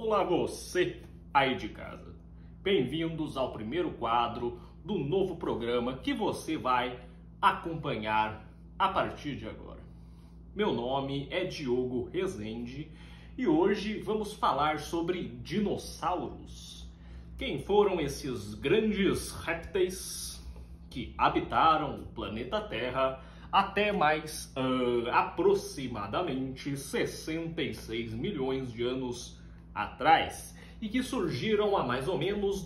Olá você aí de casa. Bem-vindos ao primeiro quadro do novo programa que você vai acompanhar a partir de agora. Meu nome é Diogo Rezende e hoje vamos falar sobre dinossauros. Quem foram esses grandes répteis que habitaram o planeta Terra até mais aproximadamente 66 milhões de anos atrás e que surgiram há mais ou menos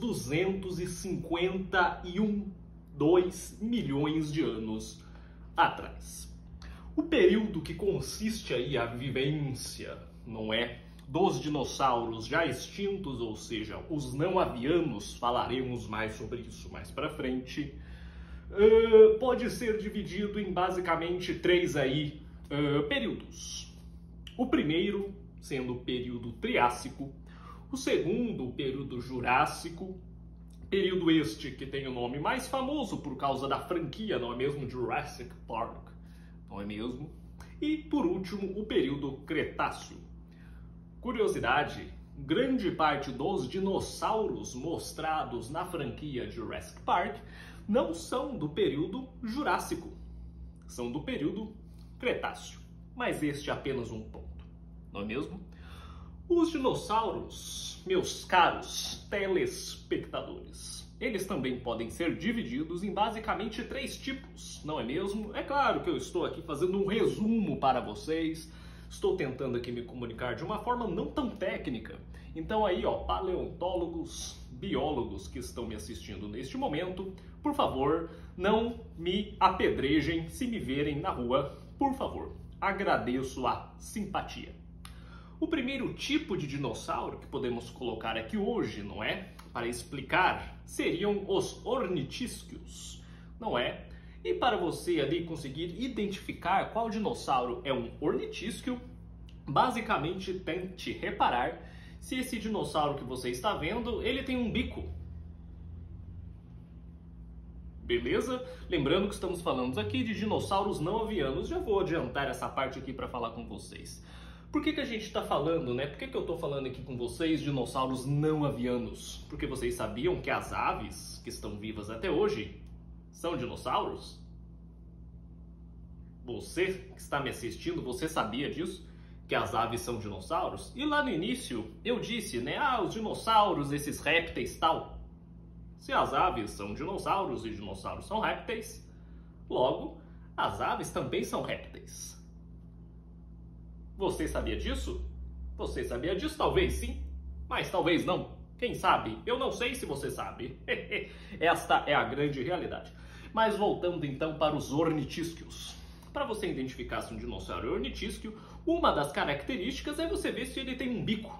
252 milhões de anos atrás. O período que consiste aí a vivência, não é, dos dinossauros já extintos, ou seja, os não avianos, falaremos mais sobre isso mais para frente, pode ser dividido em basicamente três períodos. O primeiro sendo o período Triássico, o segundo o período Jurássico, período este que tem o nome mais famoso por causa da franquia, não é mesmo? Jurassic Park, não é mesmo? E por último o período Cretáceo. Curiosidade, grande parte dos dinossauros mostrados na franquia Jurassic Park não são do período Jurássico, são do período Cretáceo, mas este é apenas um ponto, não é mesmo? Os dinossauros, meus caros telespectadores, eles também podem ser divididos em basicamente três tipos, não é mesmo? É claro que eu estou aqui fazendo um resumo para vocês, estou tentando aqui me comunicar de uma forma não tão técnica. Então aí, ó, paleontólogos, biólogos que estão me assistindo neste momento, por favor, não me apedrejem se me verem na rua, por favor. Agradeço a simpatia. O primeiro tipo de dinossauro que podemos colocar aqui hoje, não é? Para explicar, seriam os ornitisquios, não é? E para você ali conseguir identificar qual dinossauro é um ornitisquio, basicamente tente reparar se esse dinossauro que você está vendo, ele tem um bico. Beleza? Lembrando que estamos falando aqui de dinossauros não avianos. Já vou adiantar essa parte aqui para falar com vocês. Por que a gente está falando, né? Por que eu estou falando aqui com vocês dinossauros não avianos? Porque vocês sabiam que as aves que estão vivas até hoje são dinossauros? Você que está me assistindo, você sabia disso? Que as aves são dinossauros? E lá no início eu disse, né? Ah, os dinossauros, esses répteis tal. Se as aves são dinossauros e dinossauros são répteis, logo, as aves também são répteis. Você sabia disso? Você sabia disso? Talvez sim, mas talvez não. Quem sabe? Eu não sei se você sabe. Esta é a grande realidade. Mas voltando então para os ornitisquios. Para você identificar se um dinossauro é ornitisquio, uma das características é você ver se ele tem um bico.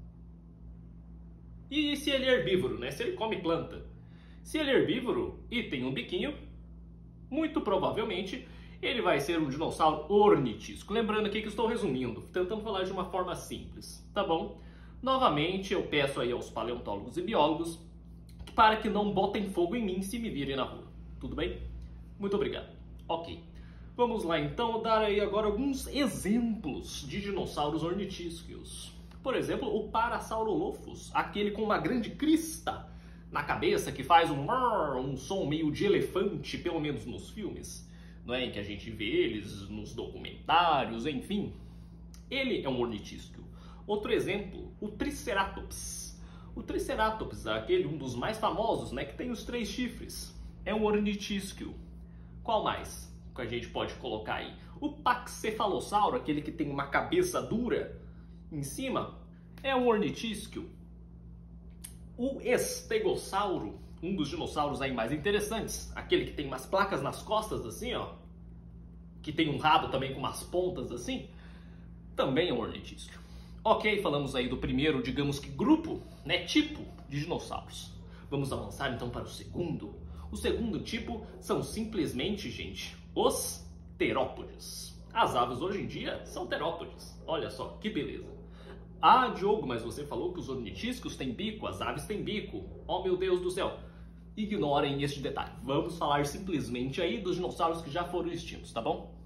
E se ele é herbívoro, né? Se ele come planta. Se ele é herbívoro e tem um biquinho, muito provavelmente ele vai ser um dinossauro ornitisco. Lembrando aqui que estou resumindo, tentando falar de uma forma simples, tá bom? Novamente eu peço aí aos paleontólogos e biólogos para que não botem fogo em mim se me virem na rua. Tudo bem? Muito obrigado. Ok. Vamos lá então dar aí agora alguns exemplos de dinossauros ornitisquios. Por exemplo, o Parasaurolophus, aquele com uma grande crista na cabeça que faz um som meio de elefante, pelo menos nos filmes, não é? Em que a gente vê eles nos documentários, enfim. Ele é um ornitisquio. Outro exemplo, o Triceratops. O Triceratops, aquele um dos mais famosos, né, que tem os 3 chifres, é um ornitisquio. Qual mais que a gente pode colocar aí? O Paxcephalossauro, aquele que tem uma cabeça dura em cima, é um ornitisquio. O Estegossauro, um dos dinossauros aí mais interessantes, aquele que tem umas placas nas costas assim, ó, que tem um rabo também com umas pontas assim, também é um ornitisquio. Ok, falamos aí do primeiro, digamos que grupo, né, tipo de dinossauros. Vamos avançar então para o segundo. O segundo tipo são simplesmente, gente, os terópodes. As aves hoje em dia são terópodes. Olha só, que beleza. Ah, Diogo, mas você falou que os ornitiscos têm bico, as aves têm bico. Oh, meu Deus do céu. Ignorem este detalhe. Vamos falar simplesmente aí dos dinossauros que já foram extintos, tá bom?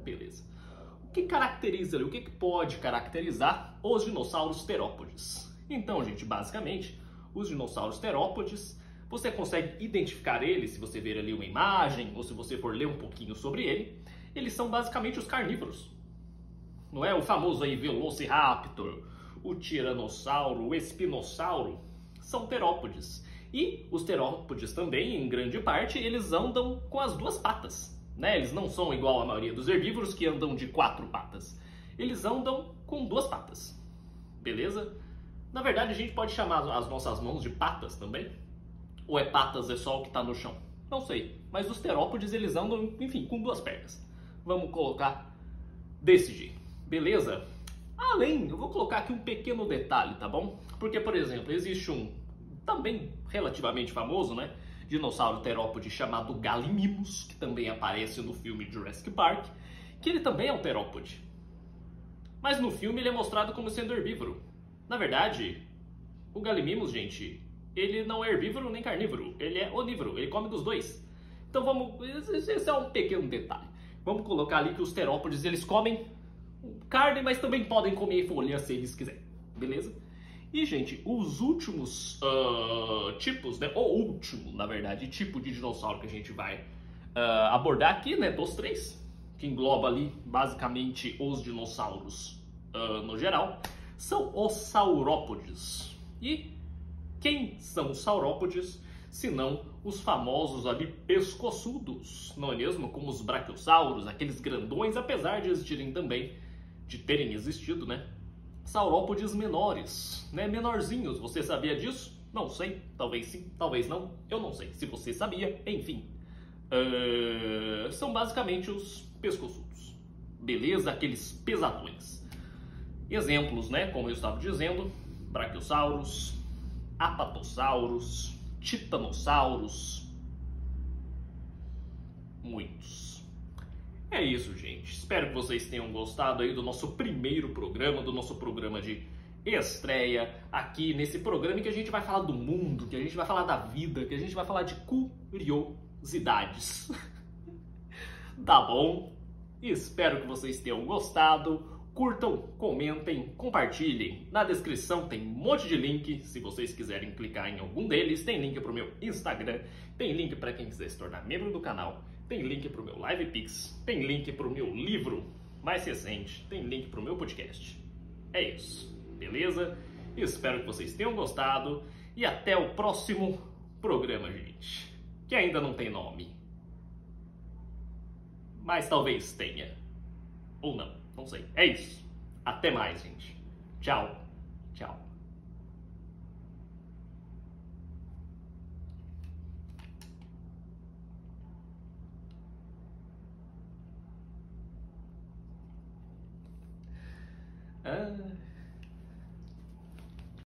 Beleza. O que caracteriza ali, o que pode caracterizar os dinossauros terópodes? Então, gente, basicamente, os dinossauros terópodes, você consegue identificar eles se você ver ali uma imagem ou se você for ler um pouquinho sobre ele. Eles são basicamente os carnívoros. Não é o famoso aí Velociraptor, o Tiranossauro, o Espinossauro, são terópodes. E os terópodes também, em grande parte, eles andam com as duas patas. Né? Eles não são igual a maioria dos herbívoros que andam de 4 patas. Eles andam com 2 patas. Beleza? Na verdade, a gente pode chamar as nossas mãos de patas também. Ou é patas é só o que está no chão? Não sei. Mas os terópodes, eles andam, enfim, com 2 pernas. Vamos colocar desse jeito. Beleza? Além, eu vou colocar aqui um pequeno detalhe, tá bom? Porque, por exemplo, existe um também relativamente famoso, né? Dinossauro terópode chamado Gallimimus, que também aparece no filme Jurassic Park, que ele também é um terópode. Mas no filme ele é mostrado como sendo herbívoro. Na verdade, o Gallimimus, gente, ele não é herbívoro nem carnívoro, ele é onívoro, ele come dos dois. Então vamos, esse é um pequeno detalhe. Vamos colocar ali que os terópodes, eles comem carne, mas também podem comer folha se eles quiserem, beleza? E, gente, os últimos tipos, né, o último, na verdade, tipo de dinossauro que a gente vai abordar aqui, né, dos 3, que engloba ali, basicamente, os dinossauros no geral, são os saurópodes. E quem são os saurópodes, se não os famosos ali pescoçudos, não é mesmo? Como os braquiosauros, aqueles grandões, apesar de existirem também, de terem existido, né? Saurópodes menores, né? Menorzinhos. Você sabia disso? Não sei. Talvez sim, talvez não. Eu não sei. Se você sabia, enfim. São basicamente os pescoçudos. Beleza? Aqueles pesadões. Exemplos, né? Como eu estava dizendo, braquiosauros, apatossauros, titanossauros, muitos. É isso, gente. Espero que vocês tenham gostado aí do nosso primeiro programa, do nosso programa de estreia aqui nesse programa em que a gente vai falar do mundo, que a gente vai falar da vida, que a gente vai falar de curiosidades. Tá bom? Espero que vocês tenham gostado. Curtam, comentem, compartilhem. Na descrição tem um monte de link, se vocês quiserem clicar em algum deles. Tem link para o meu Instagram, tem link para quem quiser se tornar membro do canal, tem link para o meu LivePix, tem link para o meu livro mais recente, tem link para o meu podcast. É isso, beleza? Espero que vocês tenham gostado e até o próximo programa, gente. Que ainda não tem nome. Mas talvez tenha. Ou não. Não sei. É isso. Até mais, gente. Tchau. Tchau. Ah.